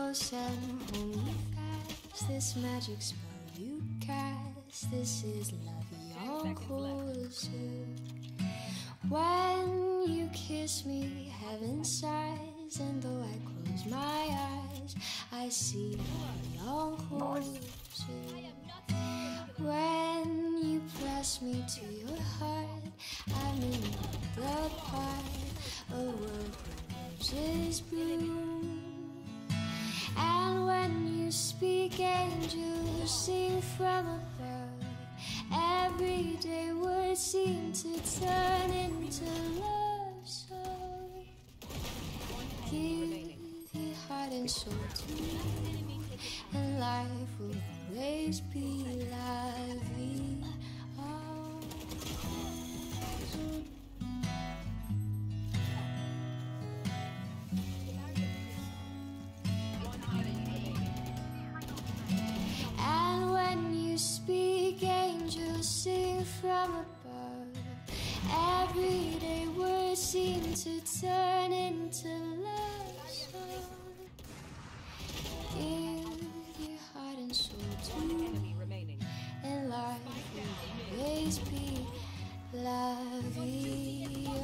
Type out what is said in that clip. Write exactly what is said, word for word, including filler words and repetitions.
close and hold me fast. This magic spell you cast, this is la vie en rose. When you kiss me, heaven sighs, and though I close my eyes, I see la vie en rose. When you press me to your heart, I'm in the part, a world where roses bloom. And when you speak, angels sing from above. Everyday words seem to turn into love songs. Give your heart and soul to me, and life will always be la vie en rose. And when you speak, angels sing from above. Everyday words seem to turn into love songs. Give your heart and soul to me, and life will always be la vie